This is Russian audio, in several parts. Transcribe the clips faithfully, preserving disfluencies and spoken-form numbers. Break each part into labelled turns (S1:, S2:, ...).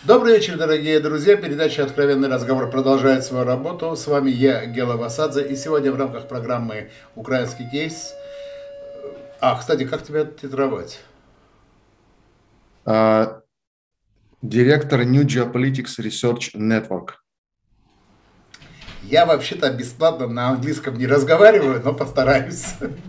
S1: Добрый вечер, дорогие друзья. Передача «Откровенный разговор» продолжает свою работу. С вами я, Гела Васадзе. И сегодня в рамках программы «Украинский кейс». А, кстати, как тебя титровать?
S2: А, Директор New Geopolitics Research Network.
S1: Я вообще-то бесплатно на английском не разговариваю, но постараюсь.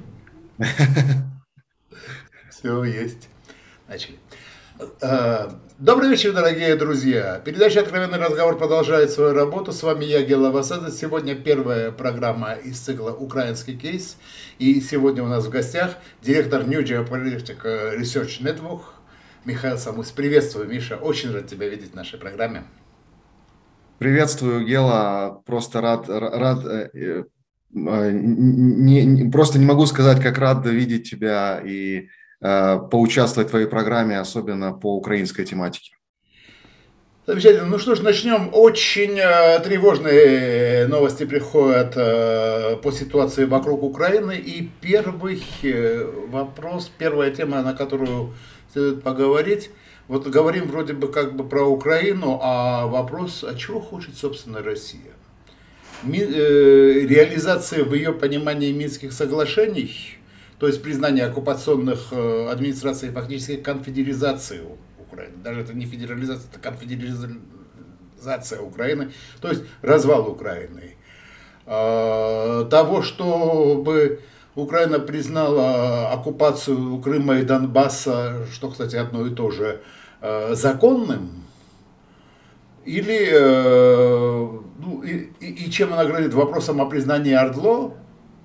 S1: Все есть. Начали. Э, Добрый вечер, дорогие друзья. Передача «Откровенный разговор» продолжает свою работу. С вами я, Гела Васадзе. Сегодня первая программа из цикла «Украинский кейс». И сегодня у нас в гостях директор New Geopolitical Research Network Михаил Самус. Приветствую, Миша. Очень рад тебя видеть в нашей программе.
S2: Приветствую, Гела. Просто рад, рад э, э, не, не- просто не могу сказать, как рад видеть тебя и э, поучаствовать в твоей программе, особенно по украинской тематике.
S1: Замечательно. Ну что ж, начнем. Очень э, тревожные новости приходят э, по ситуации вокруг Украины. И первый э, вопрос, первая тема, на которую следует поговорить. Вот говорим вроде бы как бы про Украину, а вопрос, а чего хочет, собственно, Россия? Ми, э, реализация в ее понимании Минских соглашений, то есть признание оккупационных э, администраций фактически конфедеризации Украины. Даже это не федерализация, это конфедерализация Украины, то есть развал Украины. Э, того, чтобы Украина признала оккупацию Крыма и Донбасса, что, кстати, одно и то же, э, законным, или э, ну, и, и, и чем она грозит вопросом о признании Ордло,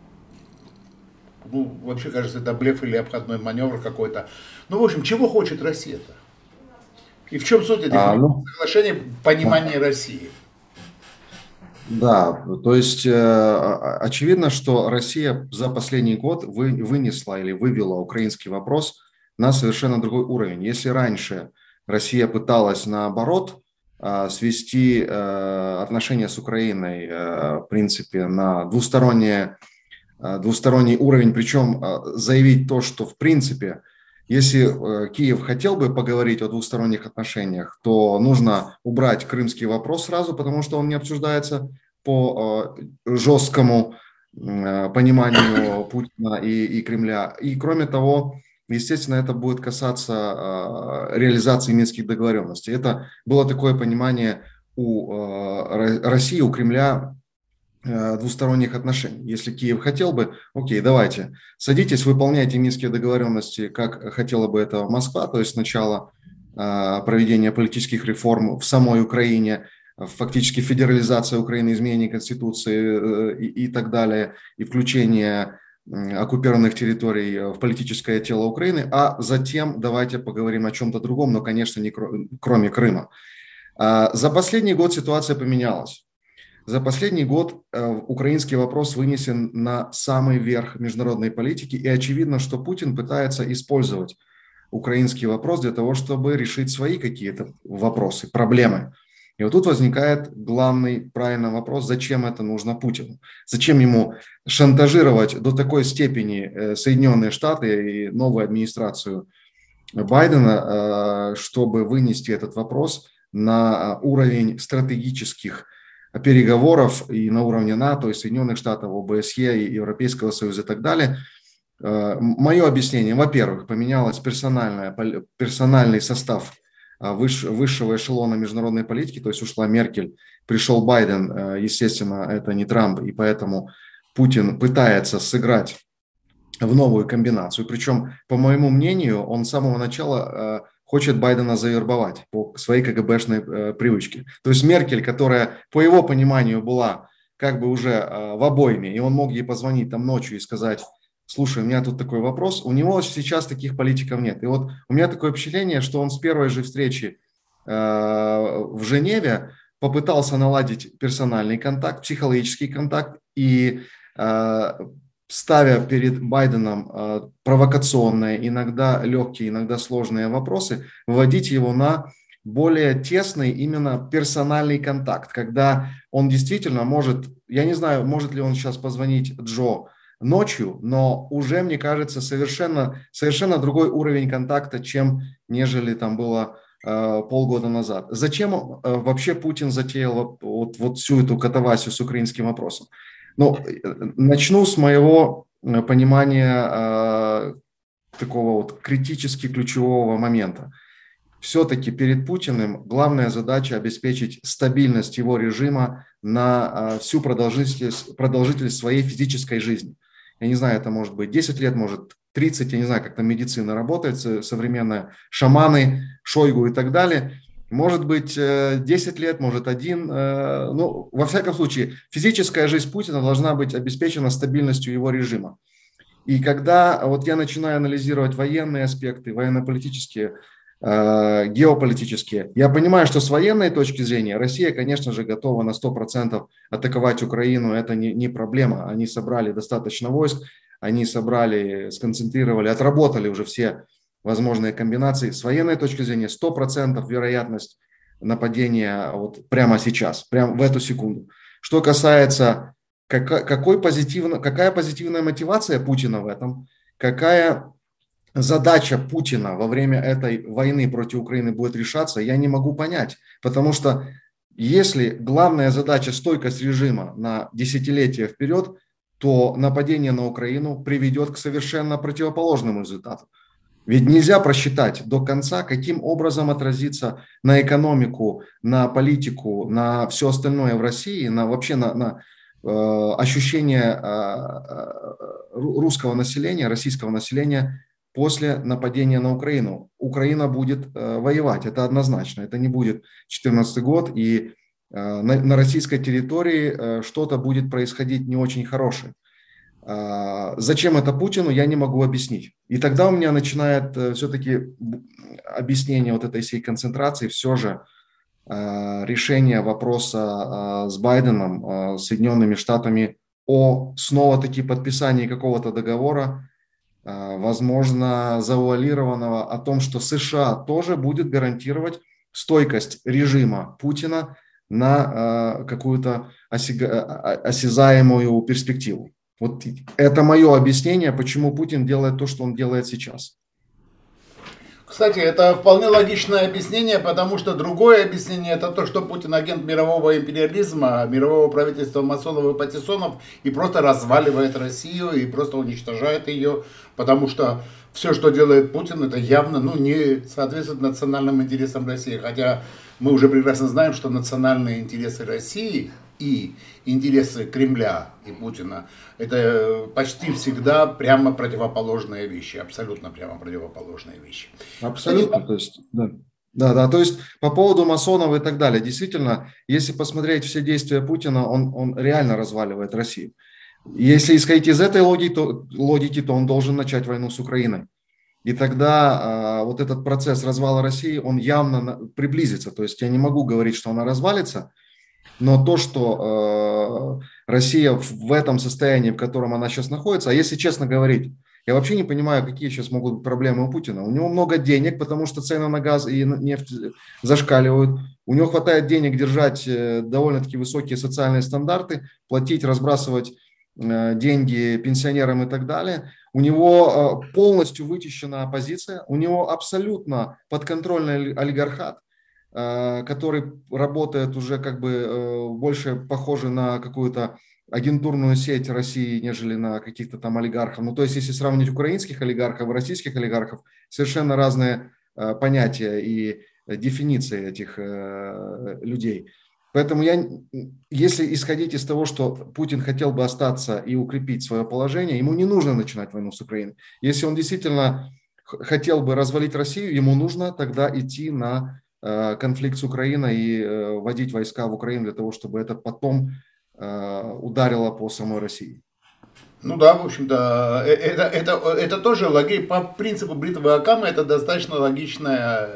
S1: ну, вообще кажется, это блеф или обходной маневр какой-то. Ну, в общем, чего хочет Россия-то? И в чем суть этих
S2: А, ну,
S1: соглашений в понимании России?
S2: да, то есть э, а- очевидно, что Россия за последний год вы, вынесла или вывела украинский вопрос на совершенно другой уровень. Если раньше Россия пыталась, наоборот, э, свести э, отношения с Украиной, э, в принципе, на двустороннее, э, двусторонний уровень, причем э, заявить то, что, в принципе, если э, Киев хотел бы поговорить о двусторонних отношениях, то нужно убрать крымский вопрос сразу, потому что он не обсуждается по э, жесткому э, пониманию Путина и, и Кремля. И кроме того, естественно, это будет касаться э, реализации минских договоренностей. Это было такое понимание у э, России, у Кремля э, двусторонних отношений. Если Киев хотел бы, окей, давайте, садитесь, выполняйте минские договоренности, как хотела бы это Москва, то есть сначала э, проведение политических реформ в самой Украине, фактически федерализация Украины, изменение Конституции э, и, и так далее, и включение э, оккупированных территорий в политическое тело Украины, а затем давайте поговорим о чем-то другом, но, конечно, не кро- кроме Крыма. А, За последний год ситуация поменялась. За последний год э, украинский вопрос вынесен на самый верх международной политики, и очевидно, что Путин пытается использовать украинский вопрос для того, чтобы решить свои какие-то вопросы, проблемы. И вот тут возникает главный правильный вопрос, зачем это нужно Путину? Зачем ему шантажировать до такой степени э, Соединенные Штаты и новую администрацию Байдена, э, чтобы вынести этот вопрос на уровень стратегических переговоров и на уровне НАТО, и Соединенных Штатов, ОБСЕ, и Европейского Союза и так далее. Мое объяснение, во-первых, поменялось персональное, персональный состав выш, высшего эшелона международной политики, то есть ушла Меркель, пришел Байден, естественно, это не Трамп, и поэтому Путин пытается сыграть в новую комбинацию. Причем, по моему мнению, он с самого начала э, хочет Байдена завербовать по своей КГБшной э, привычке. То есть Меркель, которая, по его пониманию, была как бы уже э, в обойме, и он мог ей позвонить там ночью и сказать: слушай, у меня тут такой вопрос, у него сейчас таких политиков нет. И вот у меня такое впечатление, что он с первой же встречи э, в Женеве попытался наладить персональный контакт, психологический контакт, и э, ставя перед Байденом э, провокационные, иногда легкие, иногда сложные вопросы, выводить его на более тесный именно персональный контакт, когда он действительно может, я не знаю, может ли он сейчас позвонить Джо ночью, но уже, мне кажется, совершенно, совершенно другой уровень контакта, чем нежели там было э, полгода назад. Зачем э, вообще Путин затеял вот, вот всю эту катавасию с украинским вопросом? Ну, э, начну с моего э, понимания э, такого вот критически ключевого момента. Все-таки перед Путиным главная задача обеспечить стабильность его режима на э, всю продолжительность, продолжительность своей физической жизни. Я не знаю, это может быть десять лет, может тридцать, я не знаю, как там медицина работает, современная, шаманы, Шойгу и так далее. Может быть десять лет, может один. Ну, во всяком случае, физическая жизнь Путина должна быть обеспечена стабильностью его режима. И когда вот я начинаю анализировать военные аспекты, военно-политические, геополитические, я понимаю, что с военной точки зрения Россия, конечно же, готова на сто процентов атаковать Украину, это не, не проблема. Они собрали достаточно войск, они собрали, сконцентрировали, отработали уже все возможные комбинации. С военной точки зрения сто процентов вероятность нападения вот прямо сейчас, прямо в эту секунду. Что касается, как, какой позитивно, какая позитивная мотивация Путина в этом, какая задача Путина во время этой войны против Украины будет решаться, я не могу понять. Потому что если главная задача стойкость режима на десятилетия вперед, то нападение на Украину приведет к совершенно противоположному результату. Ведь нельзя просчитать до конца, каким образом отразится на экономику, на политику, на все остальное в России, на вообще на, на э, ощущение э, русского населения, российского населения после нападения на Украину. Украина будет э, воевать, это однозначно. Это не будет четырнадцатый год, и э, на, на российской территории э, что-то будет происходить не очень хорошее. Э, зачем это Путину, я не могу объяснить. И тогда у меня начинает э, все-таки объяснение вот этой всей концентрации, все же э, решение вопроса э, с Байденом, э, Соединенными Штатами о снова-таки подписании какого-то договора, возможно, завуалированного, о том, что США тоже будет гарантировать стойкость режима Путина на какую-то осязаемую перспективу. Вот это мое объяснение, почему Путин делает то, что он делает сейчас.
S1: Кстати, это вполне логичное объяснение, потому что другое объяснение это то, что Путин агент мирового империализма, мирового правительства масонов и патиссонов и просто разваливает Россию и просто уничтожает ее, потому что все, что делает Путин, это явно ну, не соответствует национальным интересам России. Хотя мы уже прекрасно знаем, что национальные интересы России и интересы Кремля и Путина это почти всегда прямо противоположные вещи, абсолютно прямо противоположные вещи.
S2: Абсолютно, то есть, да. Да, да, то есть по поводу масонов и так далее, действительно, если посмотреть все действия Путина, он, он реально разваливает Россию. Если исходить из этой логики то, логики, то он должен начать войну с Украиной. И тогда а, вот этот процесс развала России, он явно на, приблизится. То есть я не могу говорить, что она развалится, но то, что э, Россия в этом состоянии, в котором она сейчас находится, а если честно говорить, я вообще не понимаю, какие сейчас могут быть проблемы у Путина. У него много денег, потому что цены на газ и нефть зашкаливают. У него хватает денег держать э, довольно-таки высокие социальные стандарты, платить, разбрасывать э, деньги пенсионерам и так далее. У него э, полностью вычищена оппозиция, у него абсолютно подконтрольный олигархат, который работает уже как бы больше похоже на какую-то агентурную сеть России, нежели на каких-то там олигархов. Ну, то есть, если сравнить украинских олигархов и российских олигархов, совершенно разные понятия и дефиниции этих людей. Поэтому я, если исходить из того, что Путин хотел бы остаться и укрепить свое положение, ему не нужно начинать войну с Украиной. Если он действительно хотел бы развалить Россию, ему нужно тогда идти на конфликт с Украиной и вводить войска в Украину для того, чтобы это потом ударило по самой России.
S1: Ну да, в общем-то, это, это, это тоже логи, по принципу бритвы Окамы это достаточно логичная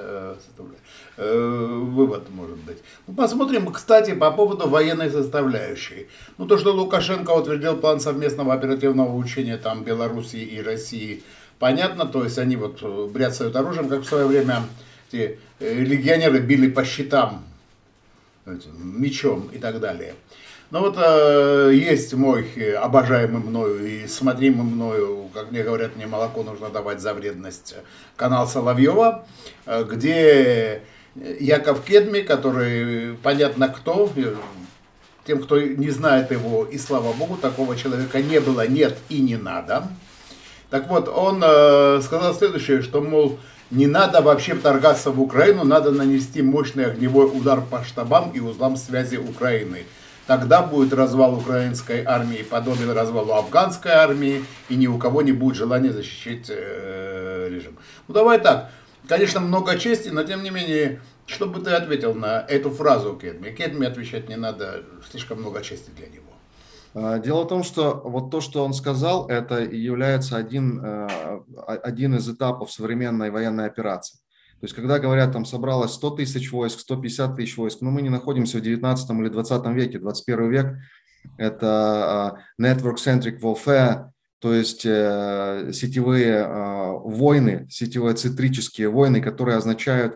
S1: вывод, может быть. Ну, посмотрим, кстати, по поводу военной составляющей. Ну, то, что Лукашенко утвердил план совместного оперативного учения там Белоруссии и России, понятно, то есть они вот бряцают оружием, как в свое время эти легионеры били по щитам мечом и так далее. Ну вот э, есть мой обожаемый мною и смотримый мною, как мне говорят, мне молоко нужно давать за вредность, канал Соловьева, где Яков Кедми, который понятно кто, тем, кто не знает его, и слава богу, такого человека не было, нет и не надо. Так вот, он э, сказал следующее, что, мол, не надо вообще вторгаться в Украину, надо нанести мощный огневой удар по штабам и узлам связи Украины. Тогда будет развал украинской армии подобен развалу афганской армии, и ни у кого не будет желания защищать э, режим. Ну давай так, конечно, много чести, но тем не менее, что бы ты ответил на эту фразу Кедми? Кедми отвечать не надо, слишком много чести для него.
S2: Дело в том, что вот то, что он сказал, это является один, один из этапов современной военной операции. То есть, когда говорят, там собралось сто тысяч войск, сто пятьдесят тысяч войск, но мы не находимся в девятнадцатом или двадцатом веке, двадцать первый век, это network-centric warfare, то есть сетевые войны, сетевые цитрические войны, которые означают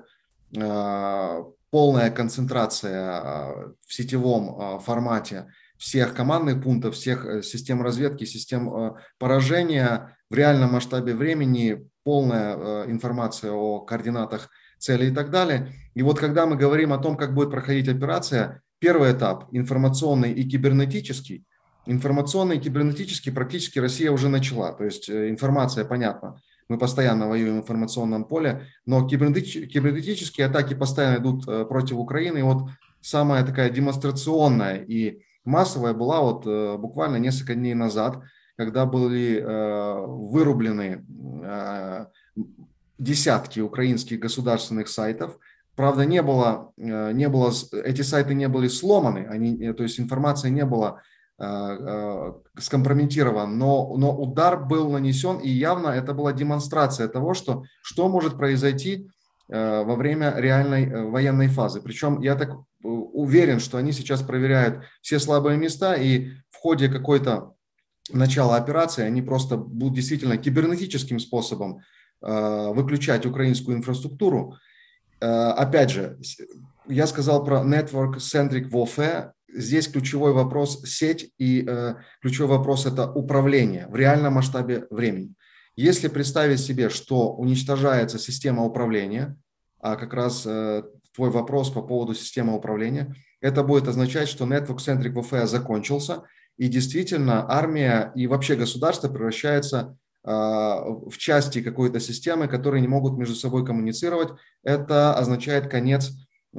S2: полная концентрация в сетевом формате всех командных пунктов, всех систем разведки, систем поражения в реальном масштабе времени, полная информация о координатах цели и так далее. И вот когда мы говорим о том, как будет проходить операция, первый этап информационный и кибернетический. Информационный и кибернетический практически Россия уже начала. То есть информация, понятно, мы постоянно воюем в информационном поле, но кибернетические атаки постоянно идут против Украины. И вот самая такая демонстрационная и массовая была вот э, буквально несколько дней назад, когда были э, вырублены э, десятки украинских государственных сайтов. Правда, не было, э, не было, эти сайты не были сломаны, они, то есть информация не была э, э, скомпрометирована, но, но удар был нанесен, и явно это была демонстрация того, что, что может произойти э, во время реальной э, военной фазы. Причем я так уверен, что они сейчас проверяют все слабые места, и в ходе какой-то начала операции они просто будут действительно кибернетическим способом э, выключать украинскую инфраструктуру. Э, опять же, я сказал про network-centric warfare. Здесь ключевой вопрос сеть, и э, ключевой вопрос это управление в реальном масштабе времени. Если представить себе, что уничтожается система управления, а как раз э, твой вопрос по поводу системы управления, это будет означать, что network-centric warfare закончился, и действительно армия и вообще государство превращается э, в части какой-то системы, которые не могут между собой коммуницировать. Это означает конец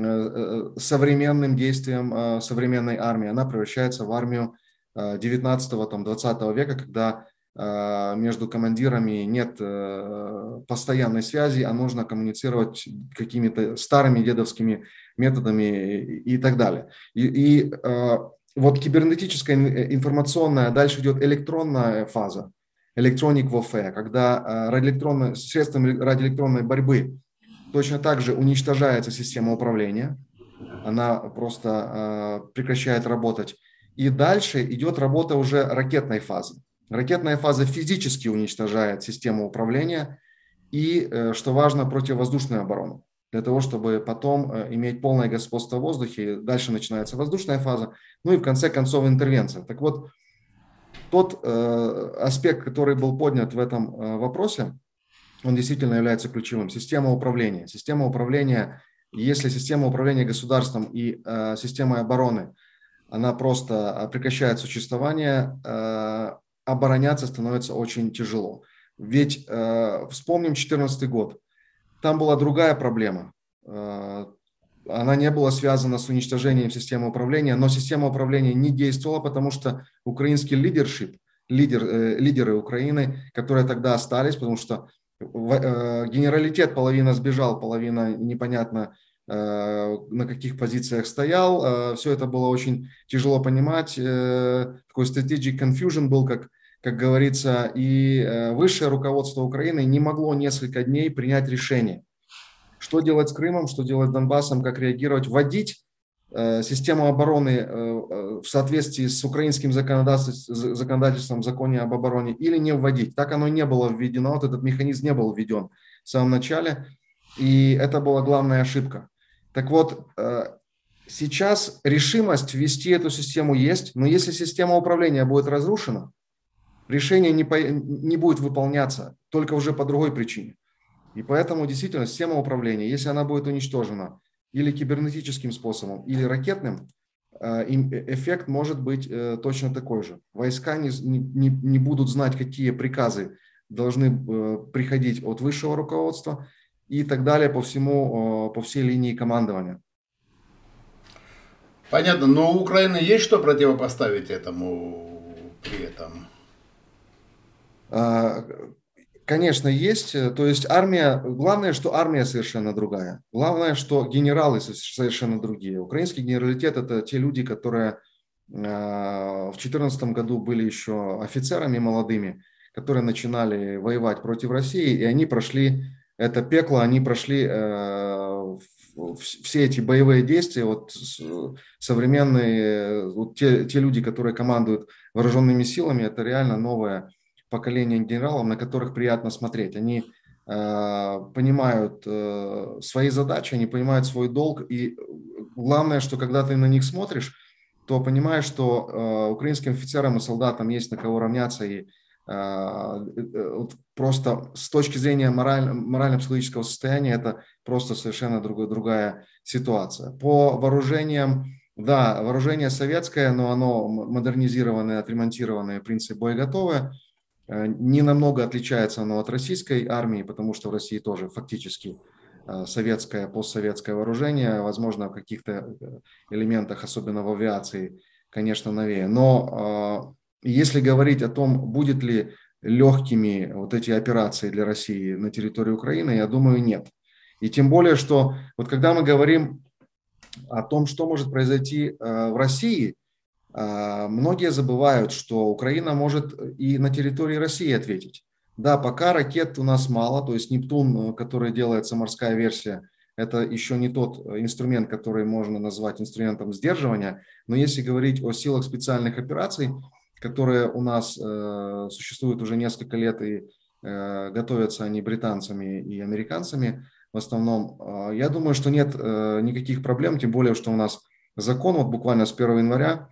S2: э, современным действиям э, современной армии. Она превращается в армию э, девятнадцатого-двадцатого века, когда между командирами нет постоянной связи, а нужно коммуницировать какими-то старыми дедовскими методами и так далее. И, и вот кибернетическая информационная, дальше идет электронная фаза, electronic warfare, когда радиоэлектронной, средствами радиоэлектронной борьбы точно так же уничтожается система управления, она просто прекращает работать. И дальше идет работа уже ракетной фазы. Ракетная фаза физически уничтожает систему управления и, что важно, противовоздушную оборону. Для того, чтобы потом иметь полное господство в воздухе, дальше начинается воздушная фаза, ну и в конце концов интервенция. Так вот, тот э, аспект, который был поднят в этом э, вопросе, он действительно является ключевым. Система управления. Система управления, если система управления государством и э, системой обороны, она просто прекращает существование, э, обороняться становится очень тяжело. Ведь э, вспомним две тысячи четырнадцатый год. Там была другая проблема. Э, она не была связана с уничтожением системы управления, но система управления не действовала, потому что украинский лидершип, лидер, э, лидеры Украины, которые тогда остались, потому что э, генералитет половина сбежал, половина непонятно на каких позициях стоял. Все это было очень тяжело понимать. Такой strategic confusion был, как, как говорится, и высшее руководство Украины не могло несколько дней принять решение, что делать с Крымом, что делать с Донбассом, как реагировать, вводить систему обороны в соответствии с украинским законодательством, законодательством в законе об обороне или не вводить. Так оно не было введено, вот этот механизм не был введен в самом начале, и это была главная ошибка. Так вот, сейчас решимость ввести эту систему есть, но если система управления будет разрушена, решение не, по, не будет выполняться, только уже по другой причине. И поэтому действительно система управления, если она будет уничтожена, или кибернетическим способом, или ракетным, эффект может быть точно такой же. Войска не, не, не будут знать, какие приказы должны приходить от высшего руководства и так далее по всему, по всей линии командования.
S1: Понятно, но у Украины есть что противопоставить этому при этом?
S2: Конечно, есть. То есть армия, главное, что армия совершенно другая. Главное, что генералы совершенно другие. Украинский генералитет – это те люди, которые в две тысячи четырнадцатом году были еще офицерами молодыми, которые начинали воевать против России, и они прошли это пекло, они прошли все эти боевые действия. Вот современные, вот те, те люди, которые командуют вооруженными силами, это реально новое поколение генералов, на которых приятно смотреть. Они э, понимают э, свои задачи, они понимают свой долг. И главное, что когда ты на них смотришь, то понимаешь, что э, украинским офицерам и солдатам есть на кого равняться. И э, э, просто с точки зрения мораль, морально-психологического состояния это просто совершенно другой, другая ситуация. По вооружениям, да, вооружение советское, но оно модернизированное, отремонтированное, в принципе, боеготовое. Не намного отличается оно от российской армии, потому что в России тоже фактически советское, постсоветское вооружение, возможно, в каких-то элементах, особенно в авиации, конечно, новее. Но если говорить о том, будет ли легкими вот эти операции для России на территории Украины, я думаю, нет. И тем более, что вот когда мы говорим о том, что может произойти в России, многие забывают, что Украина может и на территории России ответить. Да, пока ракет у нас мало, то есть Нептун, который делается морская версия, это еще не тот инструмент, который можно назвать инструментом сдерживания, но если говорить о силах специальных операций, которые у нас э, существуют уже несколько лет и э, готовятся они британцами и американцами в основном, э, я думаю, что нет э, никаких проблем, тем более, что у нас закон вот буквально с первого января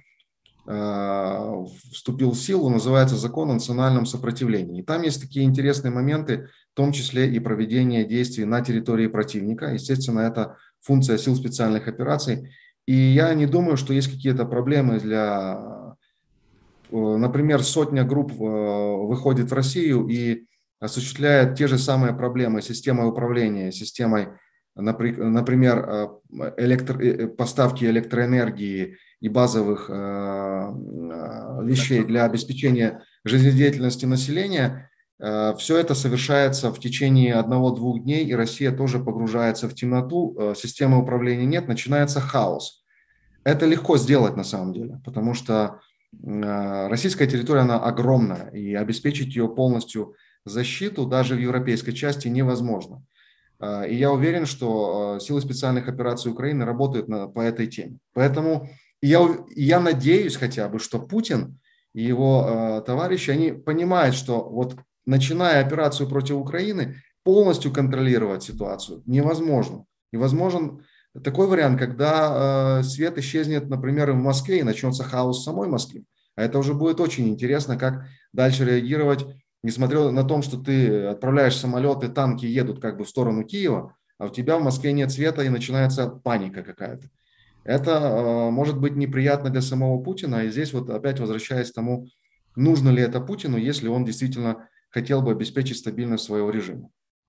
S2: вступил в силу, называется закон о национальном сопротивлении. И там есть такие интересные моменты, в том числе и проведение действий на территории противника. Естественно, это функция сил специальных операций. И я не думаю, что есть какие-то проблемы для, например, сотня групп выходит в Россию и осуществляет те же самые проблемы системой управления, системой, например, электро, поставки электроэнергии и базовых э, вещей для обеспечения жизнедеятельности населения, э, все это совершается в течение одного-двух дней, и Россия тоже погружается в темноту, э, системы управления нет, начинается хаос. Это легко сделать на самом деле, потому что э, российская территория, она огромная, и обеспечить ее полностью защиту даже в европейской части невозможно. Э, и я уверен, что э, силы специальных операций Украины работают на, по этой теме. Поэтому Я, я надеюсь хотя бы, что Путин и его э, товарищи, они понимают, что вот начиная операцию против Украины, полностью контролировать ситуацию невозможно. И возможен такой вариант, когда э, свет исчезнет, например, в Москве и начнется хаос в самой Москве. А это уже будет очень интересно, как дальше реагировать, несмотря на то, что ты отправляешь самолеты, танки едут как бы в сторону Киева, а у тебя в Москве нет света и начинается паника какая-то. Это э, может быть неприятно для самого Путина. И здесь вот опять возвращаясь к тому, нужно ли это Путину, если он действительно хотел бы обеспечить стабильность своего режима.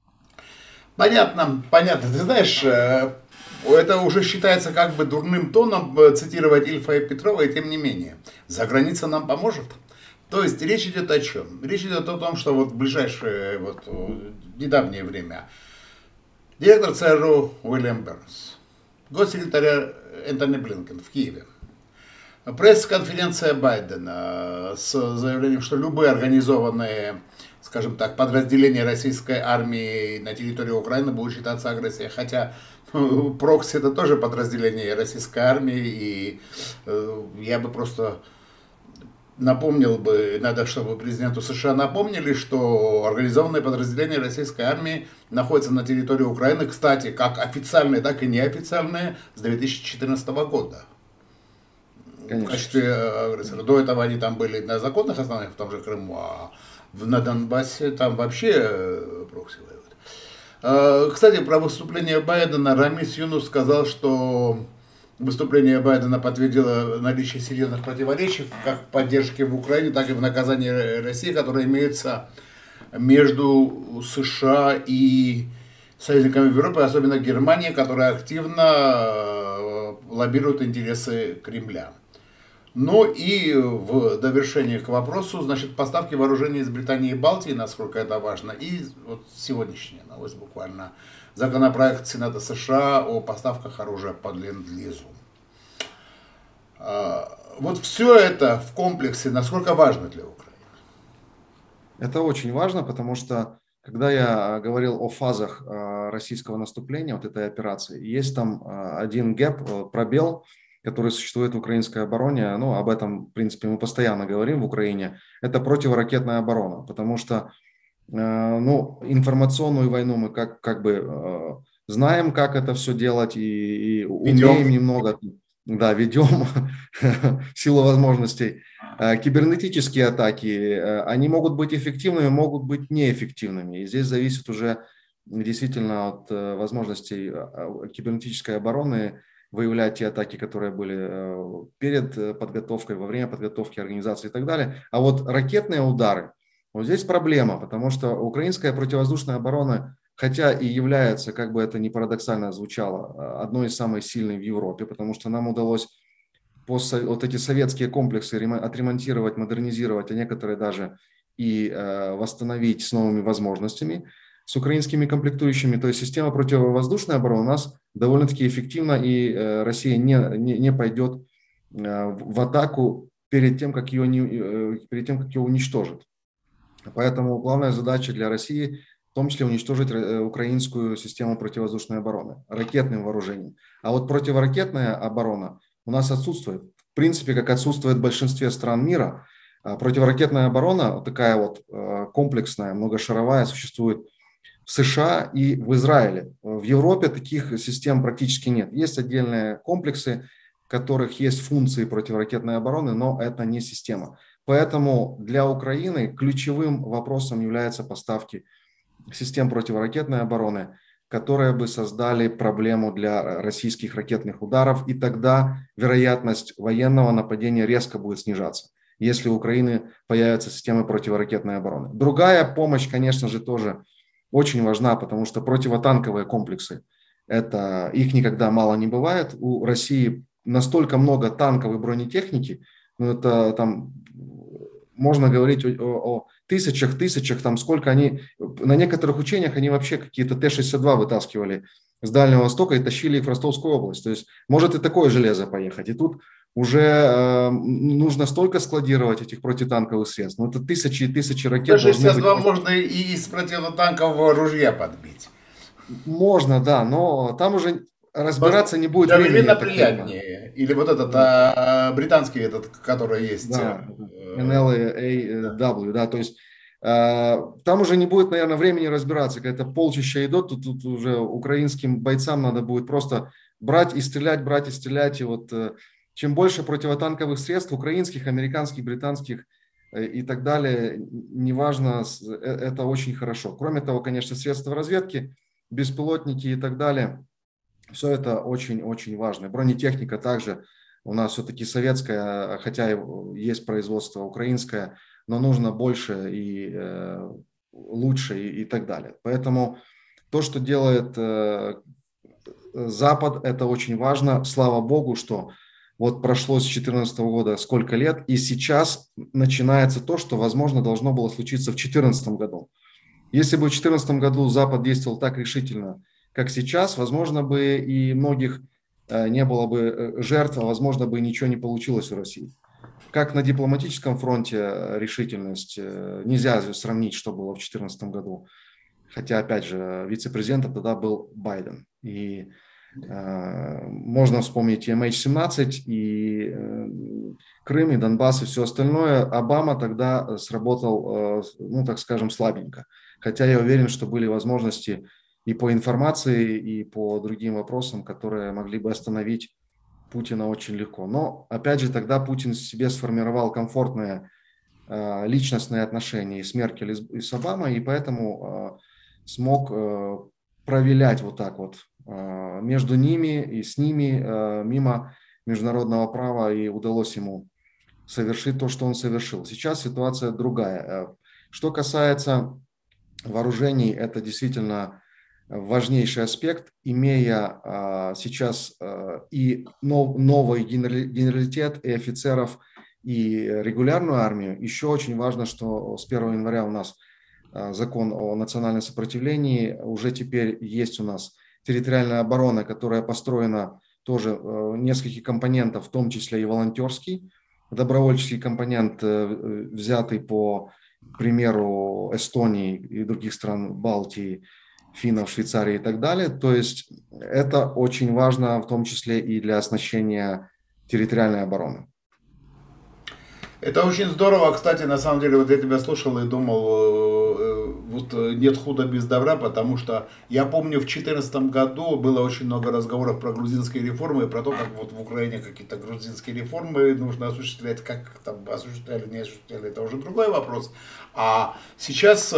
S1: Понятно, понятно. Ты знаешь, это уже считается как бы дурным тоном цитировать Ильфа и Петрова, и тем не менее. За граница нам поможет. То есть речь идет о чем? Речь идет о том, что вот в ближайшее, вот, недавнее время директор ЦРУ Уильям Бернс, госсекретарь Энтони Блинкен в Киеве, пресс-конференция Байдена с заявлением, что любые организованные, скажем так, подразделения российской армии на территории Украины будут считаться агрессией. Хотя ну, прокси это тоже подразделение российской армии, и э, я бы просто напомнил бы, надо, чтобы президенту США напомнили, что организованные подразделения российской армии находятся на территории Украины, кстати, как официальные, так и неофициальные, с две тысячи четырнадцатого года. Конечно. В качестве агрессора. До этого они там были на законных основаниях, в том же Крыму, а на Донбассе там вообще прокси воюют. Кстати, про выступление Байдена. Рамис Юнус сказал, что выступление Байдена подтвердило наличие серьезных противоречий как в поддержке в Украине, так и в наказании России, которые имеются между США и союзниками в Европе, особенно Германии, которая активно лоббирует интересы Кремля. Ну и в довершение к вопросу, значит, поставки вооружений из Британии и Балтии, насколько это важно, и вот сегодняшняя новость буквально, законопроект Сената США о поставках оружия по ленд-лизу. Вот все это в комплексе, насколько важно для Украины?
S2: Это очень важно, потому что, когда я говорил о фазах российского наступления, вот этой операции, есть там один гэп, пробел, который существует в украинской обороне. Ну, об этом, в принципе, мы постоянно говорим в Украине. Это противоракетная оборона, потому что, ну, информационную войну мы как, как бы знаем, как это все делать, и, и умеем немного, да, ведем в силу возможностей. Кибернетические атаки, они могут быть эффективными, могут быть неэффективными. И здесь зависит уже действительно от возможностей кибернетической обороны выявлять те атаки, которые были перед подготовкой, во время подготовки организации и так далее. А вот ракетные удары, вот здесь проблема, потому что украинская противовоздушная оборона, хотя и является, как бы это ни парадоксально звучало, одной из самых сильных в Европе, потому что нам удалось вот эти советские комплексы отремонтировать, модернизировать, а некоторые даже и восстановить с новыми возможностями, с украинскими комплектующими. То есть система противовоздушной обороны у нас довольно-таки эффективна, и Россия не, не, не пойдет в атаку перед тем, как ее, не, перед тем, как ее уничтожит. Поэтому главная задача для России в том числе уничтожить украинскую систему противовоздушной обороны ракетным вооружением. А вот противоракетная оборона у нас отсутствует. В принципе, как отсутствует в большинстве стран мира, противоракетная оборона, такая вот комплексная, многошаровая, существует в США и в Израиле. В Европе таких систем практически нет. Есть отдельные комплексы, в которых есть функции противоракетной обороны, но это не система. Поэтому для Украины ключевым вопросом являются поставки систем противоракетной обороны, которые бы создали проблему для российских ракетных ударов, и тогда вероятность военного нападения резко будет снижаться, если у Украины появятся системы противоракетной обороны. Другая помощь, конечно же, тоже очень важна, потому что противотанковые комплексы, это, их никогда мало не бывает. У России настолько много танков и бронетехники, ну это там можно говорить о, о тысячах, тысячах, там сколько они, на некоторых учениях они вообще какие-то Т шестьдесят два вытаскивали с Дальнего Востока и тащили их в Ростовскую область. То есть может и такое железо поехать. И тут уже э, нужно столько складировать этих противотанковых средств. Ну это тысячи и тысячи ракет.
S1: Т шестьдесят два можно и из противотанкового ружья подбить.
S2: Можно, да, но там уже разбираться не будет
S1: времени.
S2: времени.
S1: Приятнее. Или вот этот а, британский этот, который есть.
S2: Да, эн эл эй дабл ю, да, то есть э, там уже не будет, наверное, времени разбираться, когда это полчища идут, тут, тут уже украинским бойцам надо будет просто брать и стрелять, брать и стрелять, и вот э, чем больше противотанковых средств, украинских, американских, британских э, и так далее, неважно, э, это очень хорошо. Кроме того, конечно, средства разведки, беспилотники и так далее, все это очень-очень важно. Бронетехника также у нас все-таки советская, хотя и есть производство украинское, но нужно больше и э, лучше и, и так далее. Поэтому то, что делает э, Запад, это очень важно. Слава Богу, что вот прошло с две тысячи четырнадцатого года сколько лет, и сейчас начинается то, что, возможно, должно было случиться в две тысячи четырнадцатом году. Если бы в две тысячи четырнадцатом году Запад действовал так решительно, как сейчас, возможно бы и многих не было бы жертв, а возможно бы ничего не получилось у России. Как на дипломатическом фронте решительность нельзя сравнить, что было в две тысячи четырнадцатом году. Хотя, опять же, вице-президентом тогда был Байден. И э, можно вспомнить и эм эйч семнадцать, и э, Крым, и Донбасс, и все остальное. Обама тогда сработал, э, ну, так скажем, слабенько. Хотя я уверен, что были возможности и по информации, и по другим вопросам, которые могли бы остановить Путина очень легко. Но, опять же, тогда Путин себе сформировал комфортное э, личностные отношения и с Меркель, и с Обамой, и поэтому э, смог э, провилять вот так вот между ними и с ними мимо международного права, и удалось ему совершить то, что он совершил. Сейчас ситуация другая. Что касается вооружений, это действительно важнейший аспект. Имея а, сейчас а, и нов, новый генералитет, и офицеров, и регулярную армию, еще очень важно, что с первого января у нас а, закон о национальном сопротивлении, уже теперь есть у нас территориальная оборона, которая построена тоже а, нескольких компонентов, в том числе и волонтерский, добровольческий компонент, а, взятый по примеру Эстонии и других стран Балтии, финнов, Швейцарии и так далее. То есть это очень важно, в том числе и для оснащения территориальной обороны.
S1: Это очень здорово. Кстати, на самом деле, вот я тебя слушал и думал, вот нет худа без добра, потому что я помню, в две тысячи четырнадцатом году было очень много разговоров про грузинские реформы и про то, как вот в Украине какие-то грузинские реформы нужно осуществлять, как там осуществляли, не осуществляли, это уже другой вопрос. А сейчас,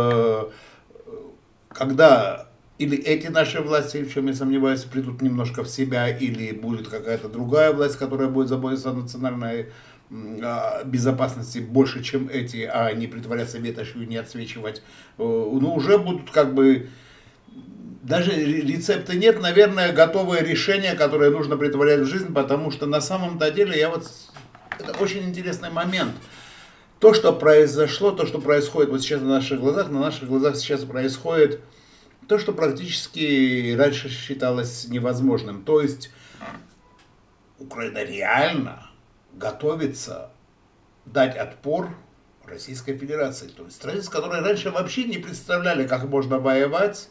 S1: когда или эти наши власти, в чем я сомневаюсь, придут немножко в себя, или будет какая-то другая власть, которая будет заботиться о национальной безопасности больше, чем эти, а не притворяться ветошью и не отсвечивать, ну, уже будут как бы, даже рецепта нет, наверное, готовые решения, которые нужно притворять в жизнь, потому что на самом-то деле, я вот, это очень интересный момент. То, что произошло, то, что происходит вот сейчас на наших глазах, на наших глазах сейчас происходит то, что практически раньше считалось невозможным. То есть Украина реально готовится дать отпор Российской Федерации. То есть стране, с которой раньше вообще не представляли, как можно воевать.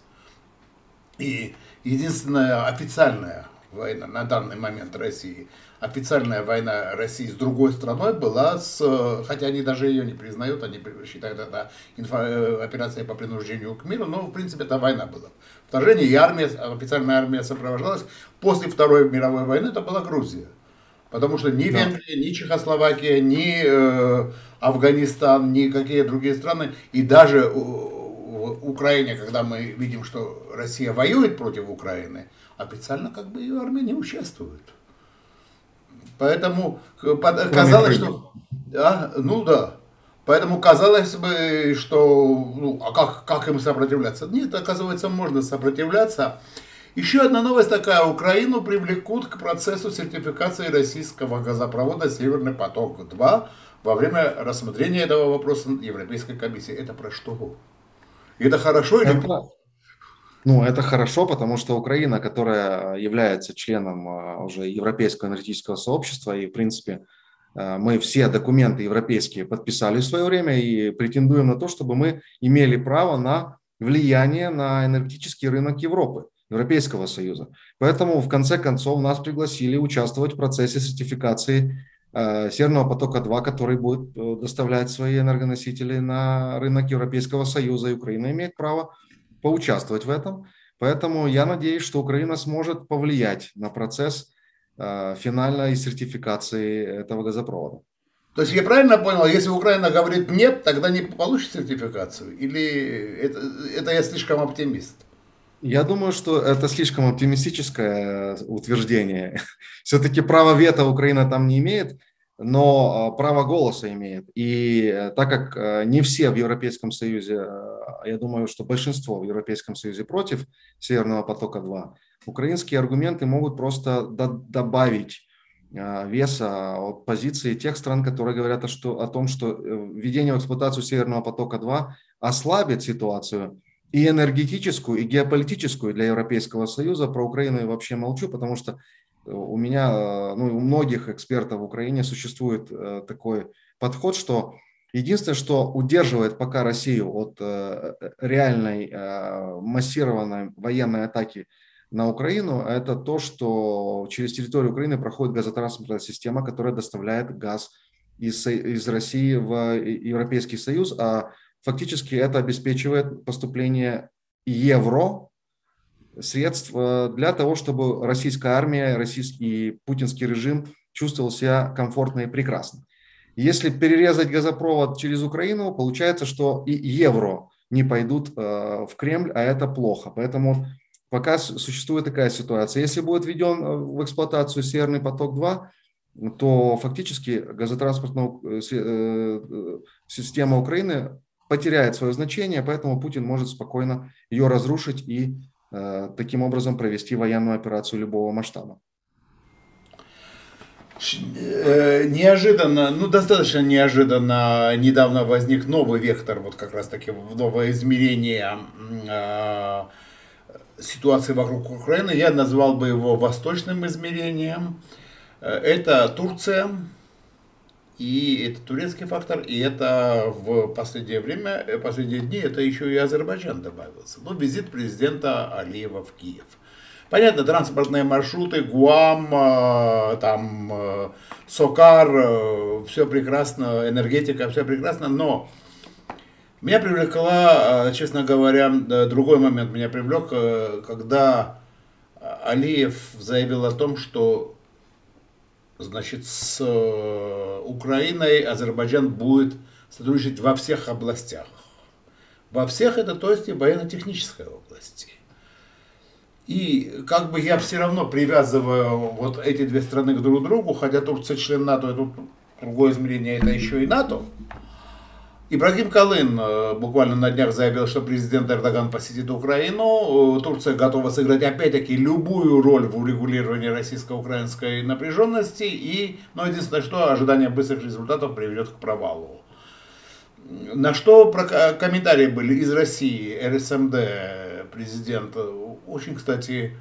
S1: И единственная официальная война на данный момент России, официальная война России с другой страной была, с, хотя они даже ее не признают, они считают это инфо, операцией по принуждению к миру, но в принципе это война была. Вторжение, и армия, официальная армия сопровождалась. После Второй мировой войны это была Грузия. Потому что ни Венгрия, ни Чехословакия, ни э, Афганистан, ни какие другие страны, и даже в Украине, когда мы видим, что Россия воюет против Украины, официально как бы ее армия не участвует. Поэтому казалось, что... А, ну да. Поэтому казалось бы, что... Ну, а как, как им сопротивляться? Нет, оказывается, можно сопротивляться. Еще одна новость такая. Украину привлекут к процессу сертификации российского газопровода «Северный поток-два» во время рассмотрения этого вопроса Европейской комиссии. Это про что? Это хорошо или
S2: плохо? Ну, это хорошо, потому что Украина, которая является членом уже Европейского энергетического сообщества, и, в принципе, мы все документы европейские подписали в свое время и претендуем на то, чтобы мы имели право на влияние на энергетический рынок Европы, Европейского Союза. Поэтому, в конце концов, нас пригласили участвовать в процессе сертификации Северного потока-два, который будет доставлять свои энергоносители на рынок Европейского Союза, и Украина имеет право поучаствовать в этом. Поэтому я надеюсь, что Украина сможет повлиять на процесс э, финальной сертификации этого газопровода.
S1: То есть я правильно понял, если Украина говорит нет, тогда не получит сертификацию? Или это, это я слишком оптимист?
S2: Я думаю, что это слишком оптимистическое утверждение. Все-таки право вето Украина там не имеет, но право голоса имеет. И так как не все в Европейском Союзе, я думаю, что большинство в Европейском Союзе против Северного потока-два, украинские аргументы могут просто добавить веса от позиции тех стран, которые говорят о том, что введение в эксплуатацию Северного потока-два ослабит ситуацию и энергетическую, и геополитическую для Европейского Союза. Про Украину я вообще молчу, потому что у меня, ну, у многих экспертов в Украине существует такой подход, что единственное, что удерживает пока Россию от реальной массированной военной атаки на Украину, это то, что через территорию Украины проходит газотранспортная система, которая доставляет газ из, из России в Европейский Союз, а фактически это обеспечивает поступление евро, средств для того, чтобы российская армия, российский путинский режим чувствовал себя комфортно и прекрасно. Если перерезать газопровод через Украину, получается, что и евро не пойдут в Кремль, а это плохо. Поэтому пока существует такая ситуация. Если будет введен в эксплуатацию Северный поток-два, то фактически газотранспортная система Украины потеряет свое значение, поэтому Путин может спокойно ее разрушить и таким образом провести военную операцию любого масштаба.
S1: Неожиданно, ну достаточно неожиданно недавно возник новый вектор, вот как раз таки новое измерение э, ситуации вокруг Украины. Я назвал бы его восточным измерением. Это Турция, и это турецкий фактор, и это в последнее время, последние дни, это еще и Азербайджан добавился. Ну, визит президента Алиева в Киев. Понятно, транспортные маршруты, Гуам, там, Сокар, все прекрасно, энергетика, все прекрасно, но меня привлекла, честно говоря, другой момент меня привлек, когда Алиев заявил о том, что, значит, с Украиной Азербайджан будет сотрудничать во всех областях. Во всех это, то есть, и военно-технической области. И как бы я все равно привязываю вот эти две страны к друг другу, хотя Турция член НАТО, и тут другое измерение, это еще и НАТО. Ибрагим Калын буквально на днях заявил, что президент Эрдоган посетит Украину. Турция готова сыграть опять-таки любую роль в урегулировании российско-украинской напряженности. И, ну, единственное, что ожидание быстрых результатов приведет к провалу. На что комментарии были из России, эр эс эм дэ, президент. Очень, кстати,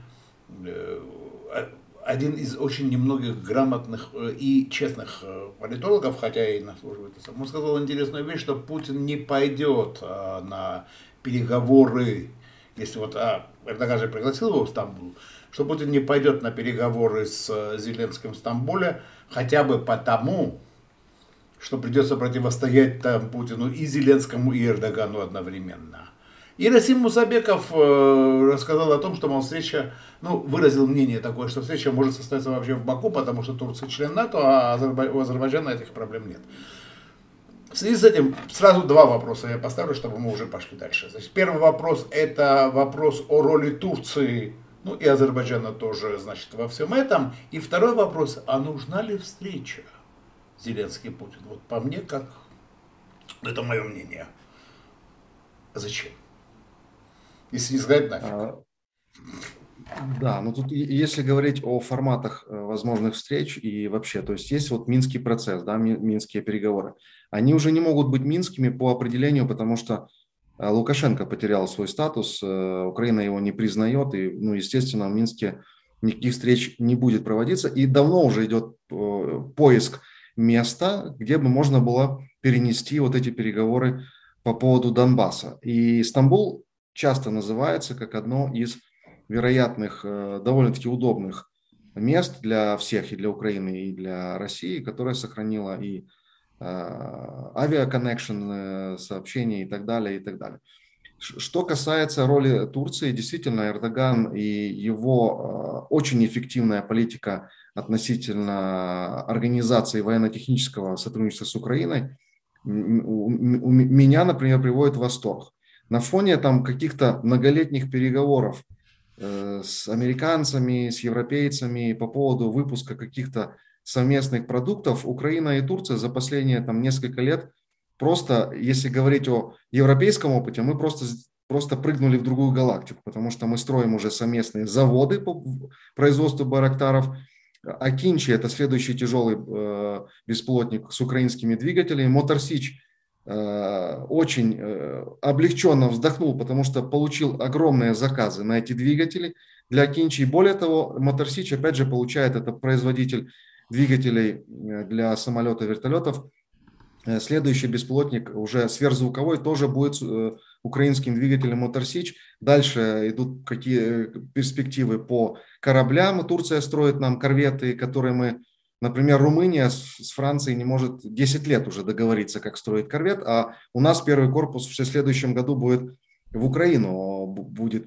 S1: один из очень немногих грамотных и честных политологов, хотя и на службе, он сказал интересную вещь, что Путин не пойдет на переговоры, если вот а, Эрдоган же пригласил его в Стамбул, что Путин не пойдет на переговоры с Зеленским в Стамбуле, хотя бы потому, что придется противостоять там Путину и Зеленскому, и Эрдогану одновременно. И Расим Мусабеков э, рассказал о том, что, мол, встреча, ну, выразил мнение такое, что встреча может состояться вообще в Баку, потому что Турция член НАТО, а Азербай... у Азербайджана этих проблем нет. В связи с этим сразу два вопроса я поставлю, чтобы мы уже пошли дальше. Значит, первый вопрос – это вопрос о роли Турции, ну и Азербайджана тоже, значит, во всем этом. И второй вопрос – а нужна ли встреча Зеленский-Путин? Вот по мне, как, это мое мнение. Зачем? Если не сказать нафиг. А,
S2: да, ну тут если говорить о форматах возможных встреч и вообще, то есть есть вот Минский процесс, да, Минские переговоры. Они уже не могут быть минскими по определению, потому что Лукашенко потерял свой статус, Украина его не признает, и, ну, естественно, в Минске никаких встреч не будет проводиться. И давно уже идет поиск места, где бы можно было перенести вот эти переговоры по поводу Донбасса. И Стамбул часто называется как одно из вероятных, довольно-таки удобных мест для всех, и для Украины, и для России, которая сохранила и авиаконнекшн, сообщения и так далее, и так далее. Что касается роли Турции, действительно, Эрдоган и его очень эффективная политика относительно организации военно-технического сотрудничества с Украиной меня, например, приводит в восторг. На фоне там каких-то многолетних переговоров э, с американцами, с европейцами по поводу выпуска каких-то совместных продуктов, Украина и Турция за последние там несколько лет просто, если говорить о европейском опыте, мы просто, просто прыгнули в другую галактику, потому что мы строим уже совместные заводы по производству байрактаров. Акинчи – это следующий тяжелый э, беспилотник с украинскими двигателями. Мотор Сич очень облегченно вздохнул, потому что получил огромные заказы на эти двигатели для Акинчи. И более того, Мотор Сич, опять же, получает, это производитель двигателей для самолетов и вертолетов. Следующий беспилотник, уже сверхзвуковой, тоже будет украинским двигателем Мотор Сич. Дальше идут какие перспективы по кораблям. Турция строит нам корветы, которые мы... Например, Румыния с Францией не может десять лет уже договориться, как строить корвет, а у нас первый корпус в следующем году будет в Украину, будет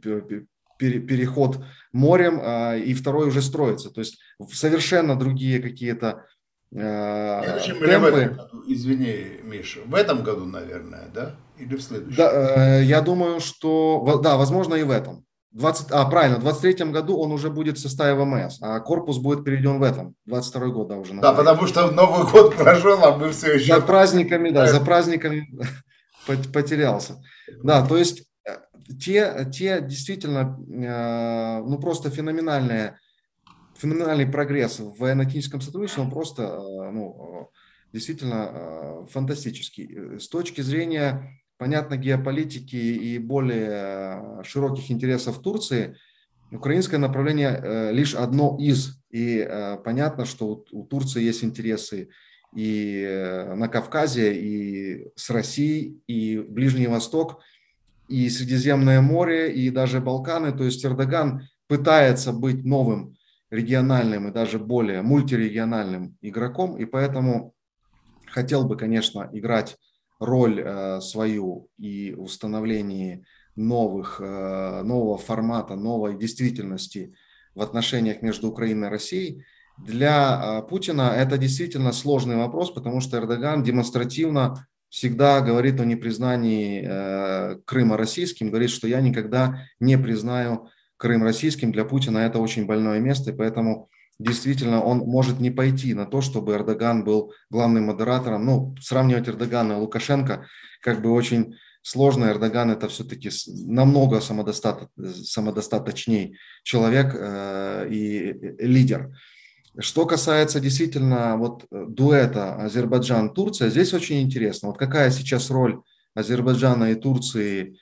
S2: переход морем, и второй уже строится. То есть совершенно другие какие-то
S1: В следующем или в этом
S2: темпы.
S1: году? Извини, Миша. В этом году, наверное, да? Или в следующем?
S2: Да, э, я думаю, что, во- да, возможно, и в этом. двадцать, а, правильно, в двадцать третьем году он уже будет в составе ВМС, а корпус будет переведен в этом. двадцать второй год, да, уже на
S1: Да,
S2: дворе.
S1: потому что Новый год прошел, а мы все
S2: За
S1: еще там.
S2: праздниками, да, за праздниками пот- потерялся. Да, то есть э, те, те действительно, э, ну, просто феноменальные, феноменальный прогресс в военно-техническом сотрудничестве, он просто, э, ну, э, действительно э, фантастический. Э, С точки зрения, понятно, геополитики и более э, широких интересов Турции, украинское направление э, лишь одно из. И э, понятно, что у, у Турции есть интересы и э, на Кавказе, и с Россией, и Ближний Восток, и Средиземное море, и даже Балканы. То есть Эрдоган пытается быть новым региональным и даже более мультирегиональным игроком, и поэтому хотел бы, конечно, играть роль э, свою и в установлении новых, э, нового формата, новой действительности в отношениях между Украиной и Россией. Для э, Путина это действительно сложный вопрос, потому что Эрдоган демонстративно всегда говорит о непризнании э, Крыма российским, говорит, что я никогда не признаю Крым российским. Для Путина это очень больное место, и поэтому действительно он может не пойти на то, чтобы Эрдоган был главным модератором. Ну, сравнивать Эрдогана и Лукашенко как бы очень сложно. Эрдоган это все-таки намного самодостат... самодостаточней человек э, и лидер. Что касается действительно вот дуэта Азербайджан-Турция, здесь очень интересно. Вот какая сейчас роль Азербайджана и Турции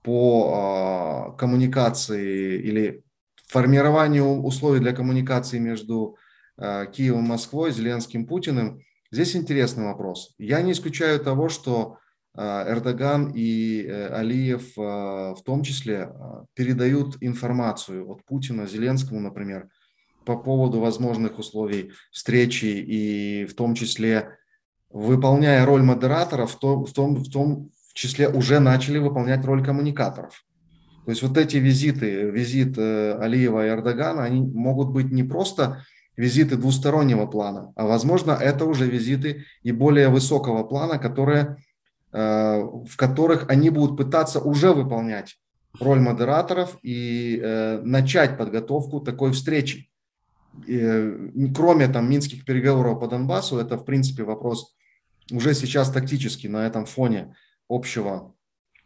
S2: по э, коммуникации или формированию условий для коммуникации между э, Киевом и Москвой, Зеленским, Путиным. Здесь интересный вопрос. Я не исключаю того, что э, Эрдоган и э, Алиев э, в том числе э, передают информацию от Путина Зеленскому, например, по поводу возможных условий встречи и в том числе выполняя роль модераторов, в том, в том, в том числе уже начали выполнять роль коммуникаторов. То есть вот эти визиты, визит э, Алиева и Эрдогана, они могут быть не просто визиты двустороннего плана, а возможно это уже визиты и более высокого плана, которые, э, в которых они будут пытаться уже выполнять роль модераторов и э, начать подготовку такой встречи. И, кроме там минских переговоров по Донбассу, это в принципе вопрос уже сейчас тактический на этом фоне общего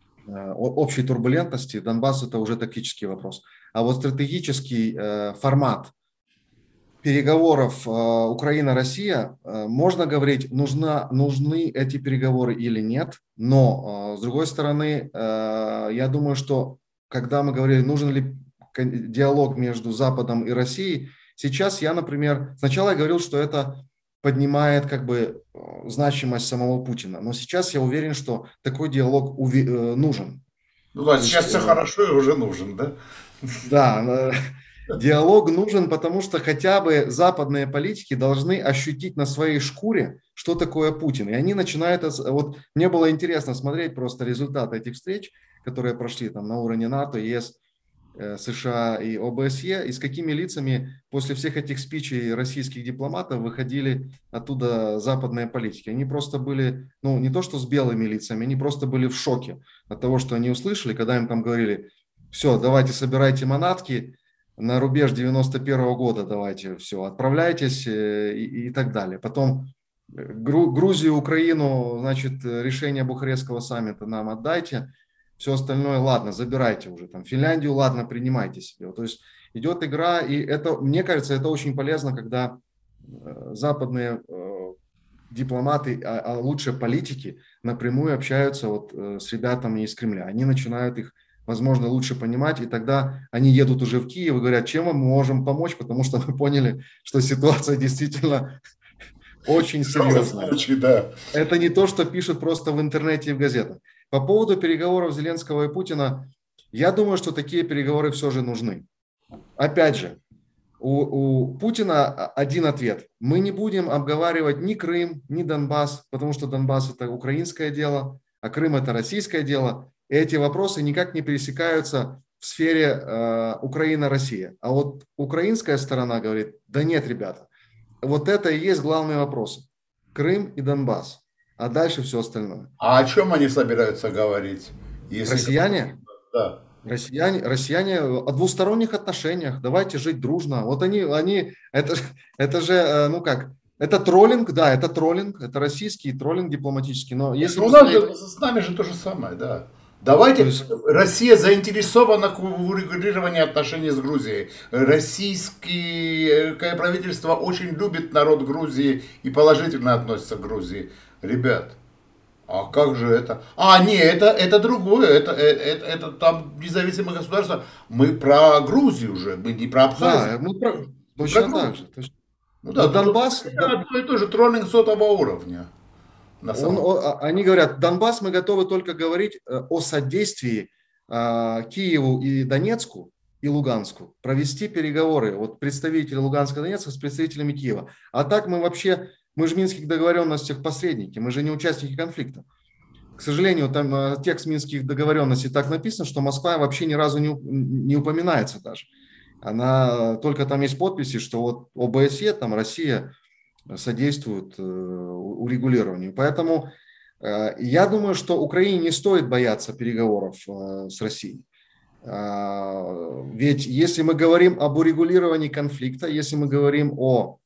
S2: общей турбулентности. Донбасс это уже тактический вопрос. А вот стратегический э, формат переговоров э, Украина-Россия, э, можно говорить, нужна, нужны эти переговоры или нет, но э, с другой стороны, э, я думаю, что когда мы говорили, нужен ли диалог между Западом и Россией, сейчас я, например, сначала я говорил, что это поднимает как бы значимость самого Путина. Но сейчас я уверен, что такой диалог уви- э, нужен.
S1: Ну да,
S2: То есть,
S1: сейчас все
S2: э,
S1: хорошо и уже нужен, да?
S2: да, э, диалог нужен, потому что хотя бы западные политики должны ощутить на своей шкуре, что такое Путин. И они начинают... ос- Вот мне было интересно смотреть просто результаты этих встреч, которые прошли там на уровне НАТО, ЕС, э, США и ОБСЕ, и с какими лицами после всех этих спичей российских дипломатов выходили оттуда западные политики. Они просто были, ну, не то что с белыми лицами, они просто были в шоке от того, что они услышали, когда им там говорили, все, давайте собирайте манатки, на рубеж девяносто первого года давайте, все, отправляйтесь э, и, и так далее. Потом Гру- Грузию, Украину, значит, решение Бухарестского саммита нам отдайте, все остальное, ладно, забирайте уже. Там Финляндию, ладно, принимайте себе. То есть идет игра, и это, мне кажется, это очень полезно, когда э, западные э, дипломаты, а, а лучше политики напрямую общаются вот э, с ребятами из Кремля. Они начинают их, возможно, лучше понимать, и тогда они едут уже в Киев и говорят, чем мы можем помочь, потому что мы поняли, что ситуация действительно очень
S1: Тяжелый
S2: серьезная.
S1: случай, да.
S2: Это не то, что пишут просто в интернете и в газетах. По поводу переговоров Зеленского и Путина, я думаю, что такие переговоры все же нужны. Опять же, у, у Путина один ответ. Мы не будем обговаривать ни Крым, ни Донбасс, потому что Донбасс это украинское дело, а Крым это российское дело. И эти вопросы никак не пересекаются в сфере э, Украина-Россия. А вот украинская сторона говорит, да нет, ребята, вот это и есть главные вопросы. Крым и Донбасс. А дальше все остальное.
S1: А о чем они собираются говорить, если...
S2: Россияне,
S1: Да.
S2: россияне, россияне о двусторонних отношениях. Давайте жить дружно. Вот они, они, это, ж- это же, э, ну как, это троллинг, да, это троллинг, это российский троллинг дипломатический. Но
S1: Нет,
S2: если
S1: ну у нас
S2: посмотреть,
S1: же, с нами же то же самое, да.
S2: то
S1: Давайте,
S2: есть,
S1: Россия заинтересована в урегулировании отношений с Грузией. Российское правительство очень любит народ Грузии и положительно относится к Грузии. Ребят, а как же это? А, не, это, это другое, это, это, это, это там независимое государство. Мы про Грузию уже, мы не про Абхазию,
S2: да, мы про-
S1: мы про
S2: точно так
S1: Грузию.
S2: же. точно.
S1: Ну
S2: Но
S1: да, тут
S2: Донбасс,
S1: это одно и то же троллинг сотого уровня на
S2: Он,
S1: самом деле.
S2: о- а- они говорят, Донбасс мы готовы только говорить э, о содействии а, Киеву и Донецку и Луганску провести переговоры. Вот представители Луганска и Донецка с представителями Киева. А так мы вообще, мы же в Минских договоренностях посредники, мы же не участники конфликта. К сожалению, там э, текст Минских договоренностей так написан, что Москва вообще ни разу не, уп- не упоминается даже. Она э, только там есть подписи, что вот ОБСЕ, там Россия содействуют э, урегулированию. Поэтому э, я думаю, что Украине не стоит бояться переговоров э, с Россией. А, Ведь если мы говорим об урегулировании конфликта, если мы говорим о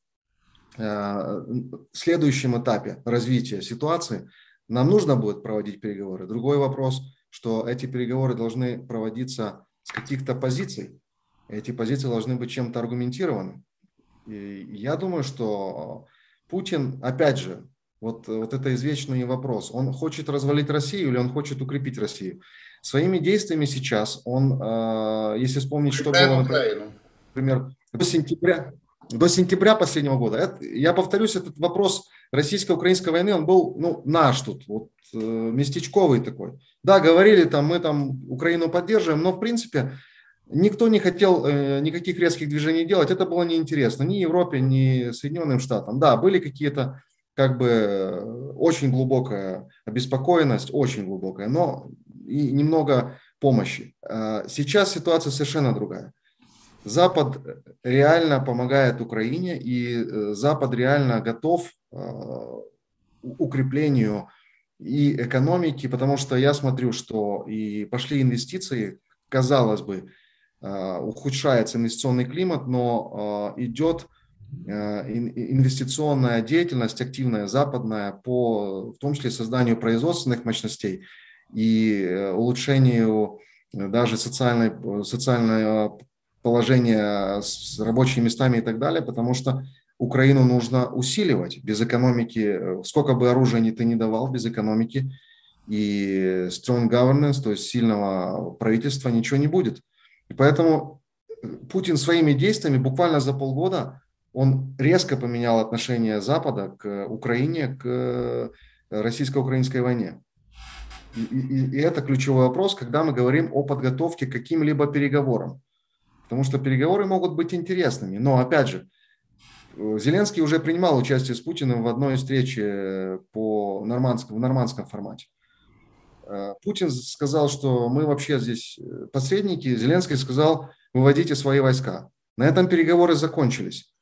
S2: э, следующем этапе развития ситуации, нам нужно будет проводить переговоры. Другой вопрос, что эти переговоры должны проводиться с каких-то позиций. Эти позиции должны быть чем-то аргументированы. И я думаю, что Путин, опять же, вот, вот это извечный вопрос, он хочет развалить Россию или он хочет укрепить Россию? Своими действиями сейчас он, э, если вспомнить, что
S1: Укрепляет
S2: было,
S1: Украину.
S2: например, до сентября, до сентября последнего года, это, я повторюсь, этот вопрос российско-украинской войны, он был, ну, наш тут, вот, э, местечковый такой. Да, говорили там, мы там Украину поддерживаем, но в принципе никто не хотел э, никаких резких движений делать, это было неинтересно ни Европе, ни Соединенным Штатам. Да, были какие-то как бы э, очень глубокая обеспокоенность, очень глубокая, но и немного помощи. Э, Сейчас ситуация совершенно другая. Запад реально помогает Украине, и э, Запад реально готов э, укреплению и экономики, потому что я смотрю, что и пошли инвестиции, казалось бы, э, ухудшается инвестиционный климат, но э, идет э, инвестиционная деятельность активная, западная, по в том числе созданию производственных мощностей и э, улучшению даже социальной, социального положения с рабочими местами и так далее, потому что Украину нужно усиливать. Без экономики, сколько бы оружия ни ты не давал, без экономики и strong governance, то есть сильного правительства, ничего не будет. И поэтому Путин своими действиями буквально за полгода он резко поменял отношение Запада к Украине, к российско-украинской войне. И, и, и это ключевой вопрос, когда мы говорим о подготовке к каким-либо переговорам. Потому что переговоры могут быть интересными. Но, опять же, Зеленский уже принимал участие с Путиным в одной встрече по нормандскому, в нормандском формате. Путин сказал, что мы вообще здесь посредники. Зеленский сказал, выводите свои войска. На этом переговоры закончились.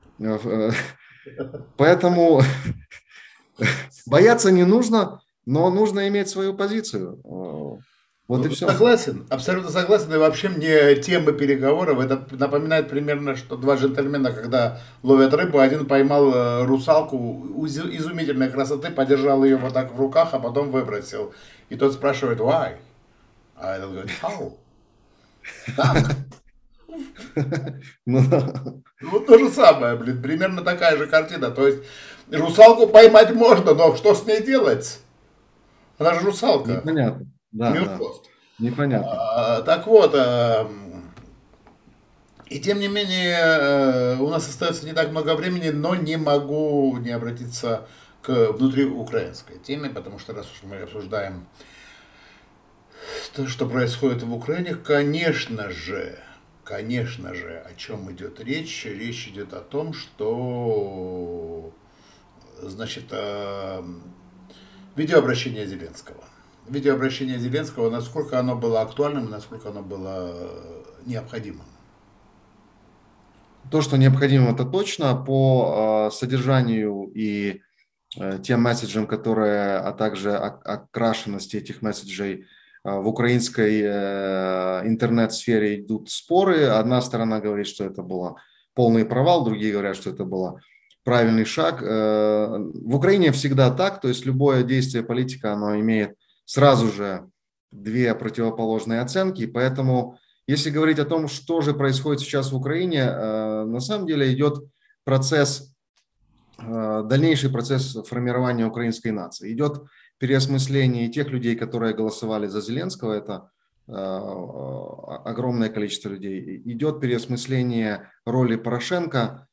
S2: Поэтому бояться не нужно, но нужно иметь свою позицию. Вот и
S1: Ну,
S2: все.
S1: согласен, абсолютно согласен. И вообще мне тема переговоров, это напоминает примерно, что два джентльмена, когда ловят рыбу, один поймал э, русалку уз- изумительной красоты, подержал ее вот так в руках, а потом выбросил. И тот спрашивает, why? А этот говорит, how? Как?
S2: Ну, да.
S1: Ну, вот то же самое, блин, примерно такая же картина. То есть русалку поймать можно, но что с ней делать? Она же русалка.
S2: Непонятно.
S1: У
S2: Да,
S1: нее
S2: да.
S1: хвост.
S2: Непонятно.
S1: А, так вот, а, и тем не менее, э, у нас остается не так много времени, но не могу не обратиться к внутриукраинской теме, потому что раз уж мы обсуждаем то, что происходит в Украине, конечно же, конечно же, о чем идет речь? Речь идет о том, что, значит, э, видеообращение Зеленского. Видеообращение Зеленского, насколько оно было актуальным и насколько оно было необходимым.
S2: То, что необходимо, это точно. По э, содержанию и э, тем месседжам, которые, а также окрашенности этих месседжей э, в украинской э, интернет-сфере идут споры. Одна сторона говорит, что это был полный провал, другие говорят, что это был правильный шаг. Э, в Украине всегда так, то есть любое действие политика, оно имеет сразу же две противоположные оценки, поэтому если говорить о том, что же происходит сейчас в Украине, на самом деле идет процесс, дальнейший процесс формирования украинской нации. Идет переосмысление тех людей, которые голосовали за Зеленского, это огромное количество людей. Идет переосмысление роли Порошенко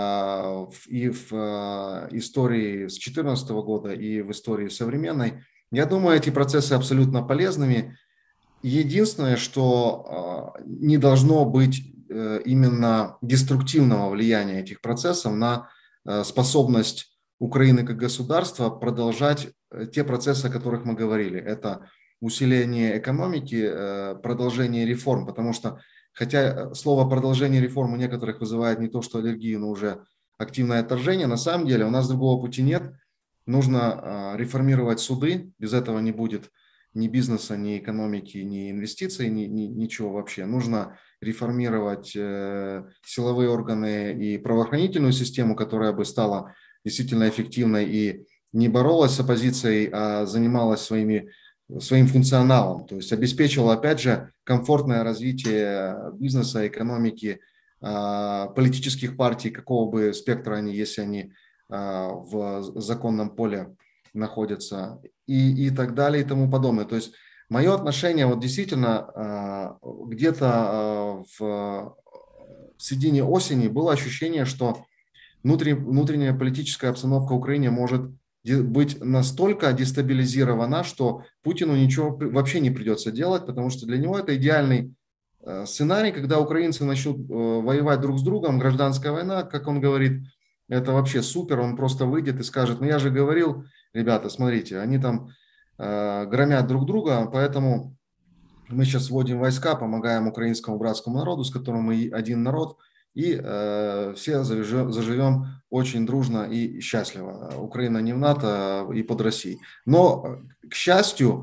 S2: и в истории с две тысячи четырнадцатого года, и в истории современной. Я думаю, эти процессы абсолютно полезными. Единственное, что не должно быть именно деструктивного влияния этих процессов на способность Украины как государства продолжать те процессы, о которых мы говорили. Это усиление экономики, продолжение реформ, потому что, хотя слово продолжение реформ у некоторых вызывает не то что аллергию, но уже активное отторжение, на самом деле у нас другого пути нет. Нужно реформировать суды, без этого не будет ни бизнеса, ни экономики, ни инвестиций, ни, ни, ничего вообще. Нужно реформировать э, силовые органы и правоохранительную систему, которая бы стала действительно эффективной и не боролась с оппозицией, а занималась своими, своим функционалом. То есть обеспечивала, опять же, комфортное развитие бизнеса, экономики, э, политических партий, какого бы спектра они, если они э, в законном поле находятся, и, и так далее, и тому подобное. То есть мое отношение вот действительно где-то в середине осени было ощущение, что внутренняя политическая обстановка в Украине может быть настолько дестабилизирована, что Путину ничего вообще не придется делать, потому что для него это идеальный сценарий, когда украинцы начнут воевать друг с другом, гражданская война, как он говорит, это вообще супер, он просто выйдет и скажет, ну я же говорил, ребята, смотрите, они там э, громят друг друга, поэтому мы сейчас вводим войска, помогаем украинскому братскому народу, с которым мы один народ, и э, все заживем, заживем очень дружно и счастливо. Украина не в НАТО и под Россией. Но, к счастью,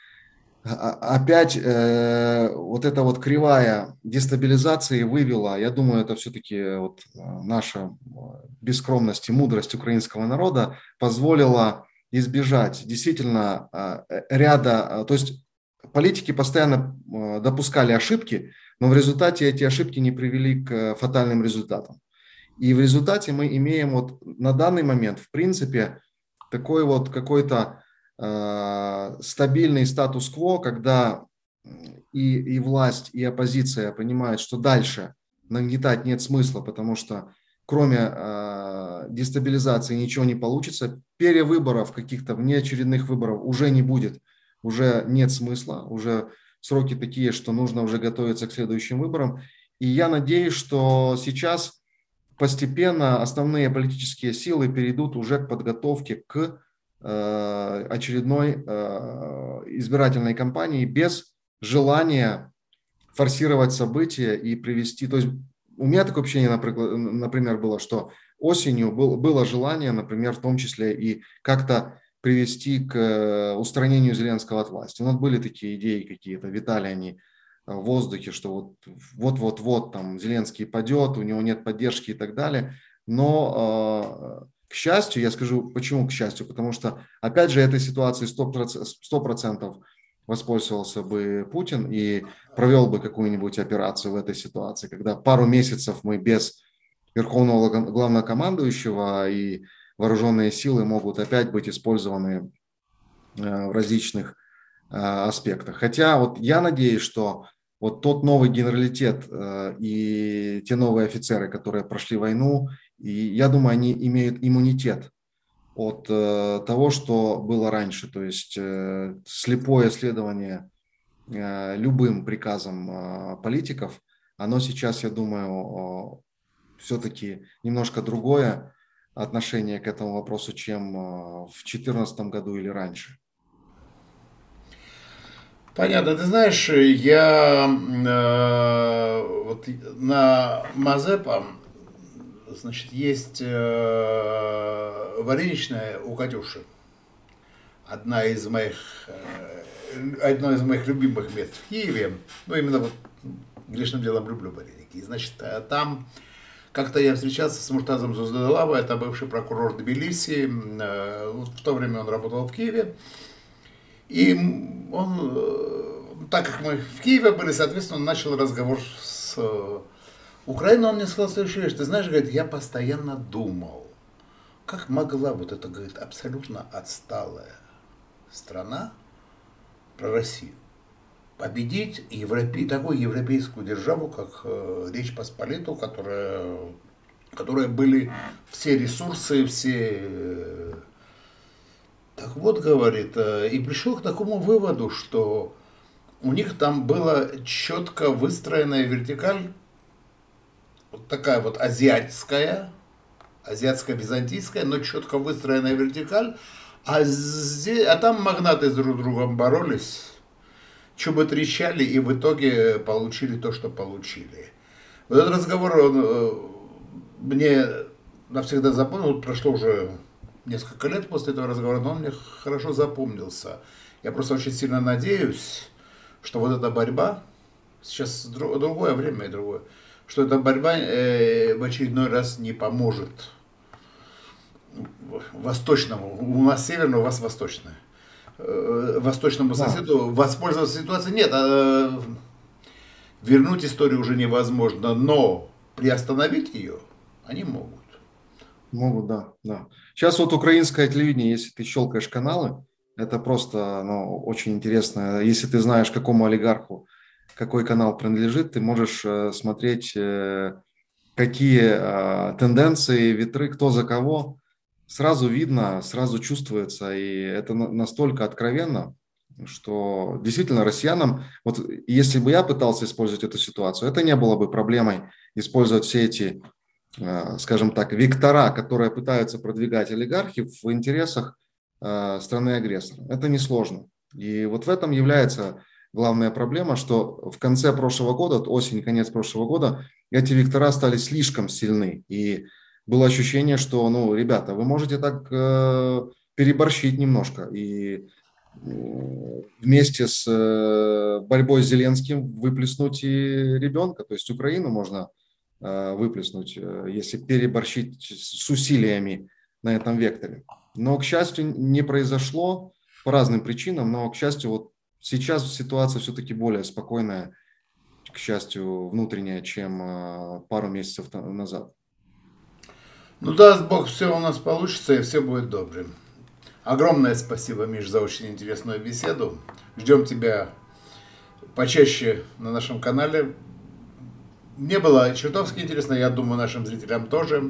S2: опять э, вот эта вот кривая дестабилизации вывела, я думаю, это все-таки вот наша бескромность и мудрость украинского народа позволила избежать действительно ряда, то есть политики постоянно допускали ошибки, но в результате эти ошибки не привели к фатальным результатам. И в результате мы имеем вот на данный момент, в принципе, такой вот какой-то стабильный статус-кво, когда и, и власть, и оппозиция понимают, что дальше нагнетать нет смысла, потому что кроме э, дестабилизации ничего не получится, перевыборов каких-то внеочередных выборов уже не будет, уже нет смысла, уже сроки такие, что нужно уже готовиться к следующим выборам. И я надеюсь, что сейчас постепенно основные политические силы перейдут уже к подготовке к очередной избирательной кампании без желания форсировать события и привести... То есть у меня такое ощущение, например, было, что осенью было желание, например, в том числе и как-то привести к устранению Зеленского от власти. У нас были такие идеи какие-то, витали они в воздухе, что вот-вот-вот там Зеленский падет, у него нет поддержки и так далее. Но... К счастью, я скажу, почему к счастью, потому что, опять же, этой ситуации сто процентов воспользовался бы Путин и провел бы какую-нибудь операцию в этой ситуации, когда пару месяцев мы без верховного главнокомандующего и вооруженные силы могут опять быть использованы в различных аспектах. Хотя вот я надеюсь, что вот тот новый генералитет и те новые офицеры, которые прошли войну, и я думаю, они имеют иммунитет от э, того, что было раньше. То есть э, слепое следование э, любым приказам э, политиков, оно сейчас, я думаю, э, все-таки немножко другое отношение к этому вопросу, чем э, в две тысячи четырнадцатом году или раньше.
S1: Понятно. Ты знаешь, я э, вот на Мазепа Значит, есть э, вареничная у Катюши. Одна из моих, э, одно из моих любимых мест в Киеве. Ну, именно вот грешным делом люблю вареники. И, значит, э, там как-то я встречался с Муртазом Зуздалавой, это бывший прокурор Тбилиси. Э, в то время он работал в Киеве. И он, э, так как мы в Киеве были, соответственно, он начал разговор с э, Украиной. Он мне сказал следующую вещь. Ты знаешь, говорит, я постоянно думал, как могла вот эта, говорит, абсолютно отсталая страна про Россию победить европе... такую европейскую державу, как э, Речь Посполитую, которая, которая были все ресурсы, все... Э, так вот, говорит, э, и пришел к такому выводу, что у них там была четко выстроенная вертикаль, вот такая вот азиатская, азиатско-византийская, но четко выстроенная вертикаль, а, здесь, а там магнаты с друг другом боролись, что бы трещали, и в итоге получили то, что получили. Вот этот разговор, он э, мне навсегда запомнил, прошло уже несколько лет после этого разговора, но он мне хорошо запомнился. Я просто очень сильно надеюсь, что вот эта борьба, сейчас другое время и другое, что эта борьба э, в очередной раз не поможет восточному, у нас северное, у вас восточное, э, восточному
S2: Да.
S1: соседу воспользоваться ситуацией. Нет, э, вернуть историю уже невозможно, но приостановить ее они могут.
S2: Могут, да, да. Сейчас вот украинское телевидение, если ты щелкаешь каналы, это просто, ну, очень интересно. Если ты знаешь, какому олигарху какой канал принадлежит, ты можешь э, смотреть, э, какие э, тенденции, ветры, кто за кого. Сразу видно, сразу чувствуется, и это на- настолько откровенно, что действительно россиянам, вот если бы я пытался использовать эту ситуацию, это не было бы проблемой использовать все эти, э, скажем так, вектора, которые пытаются продвигать олигархи в интересах э, страны-агрессора. Это несложно. И вот в этом является главная проблема, что в конце прошлого года, вот осень, конец прошлого года, эти вектора стали слишком сильны. И было ощущение, что, ну, ребята, вы можете так э, переборщить немножко. И э, вместе с э, борьбой с Зеленским выплеснуть и ребенка, то есть Украину можно э, выплеснуть, э, если переборщить с усилиями на этом векторе. Но, к счастью, не произошло по разным причинам, но, к счастью, вот сейчас ситуация все-таки более спокойная, к счастью, внутренняя, чем э, пару месяцев та- назад.
S1: Ну даст Бог, все у нас получится и все будет добре. Огромное спасибо, Миш, за очень интересную беседу. Ждем тебя почаще на нашем канале. Мне было чертовски интересно, я думаю, нашим зрителям тоже.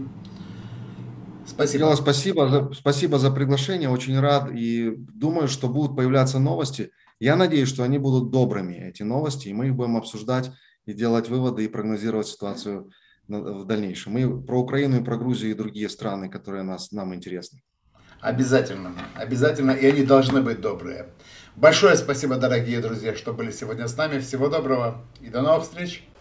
S2: Дело,
S1: Спасибо.
S2: спасибо, за- спасибо за приглашение, очень рад и думаю, что будут появляться новости. Я надеюсь, что они будут добрыми, эти новости, и мы их будем обсуждать и делать выводы и прогнозировать ситуацию на- в дальнейшем. И про Украину, и про Грузию, и другие страны, которые нас, нам интересны.
S1: Обязательно. Обязательно. И они должны быть добрые. Большое спасибо, дорогие друзья, что были сегодня с нами. Всего доброго и до новых встреч.